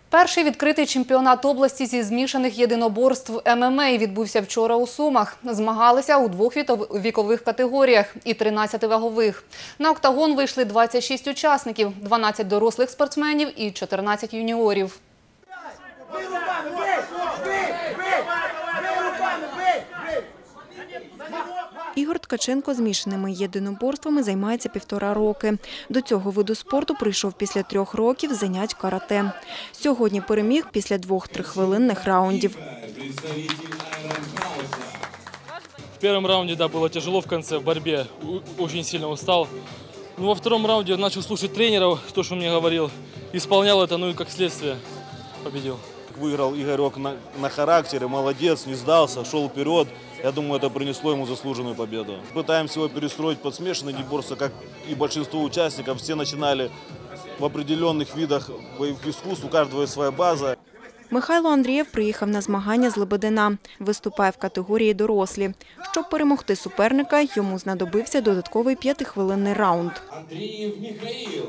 Перший відкритий чемпіонат області зі змішаних єдиноборств ММА відбувся вчора у Сумах. Змагалися у двох вікових категоріях і 13 вагових. На октагон вийшли 26 учасників, 12 дорослих спортсменів і 14 юніорів. Ігор Ткаченко змішаними єдиноборствами займається 1,5 роки. До цього виду спорту прийшов після 3 років занять карате. Сьогодні переміг після 2-3-хвилинних раундів. В первом раунде, да, было тяжело в конце, в борьбе, очень сильно устал. Но во втором раунде начал слушать тренеров, то, что он мне говорил, исполнял это, ну и как следствие победил. Выиграл Игорек на характере, молодец, не сдался, шел вперед. Я думаю, это принесло ему заслуженную победу. Пытаемся его перестроить под смешанное единоборство, как и большинство участников. Все начинали в определенных видах боевых искусств, у каждого есть своя база. Михайло Андрієв приїхав на змагання з Лебедина. Виступає в категорії дорослі. Щоб перемогти суперника, йому знадобився додатковий 5-хвилинний раунд. Андрієв Михаїл.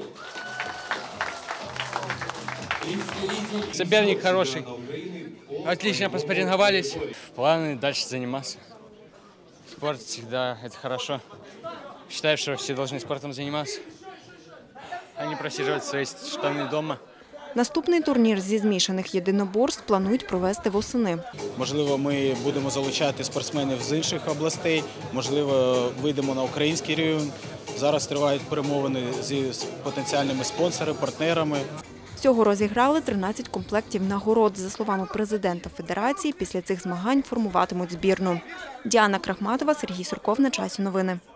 Соперник хороший. Отлично поспарринговались. Планы дальше заниматься. Спорт всегда это хорошо. Считаю, что все должны спортом заниматься, а не просиживать свои штаны дома. Наступний турнір зі змішаних єдиноборств планують провести восени. Можливо, ми будемо залучати спортсменів з інших областей, можливо, вийдемо на український рівень. Зараз тривають перемовини зі потенціальними спонсорами, партнерами. Всього розіграли 13 комплектів нагород. За словами президента федерації, після цих змагань формуватимуть збірну. Діана Крахматова, Сергій Сурков. На часі новини.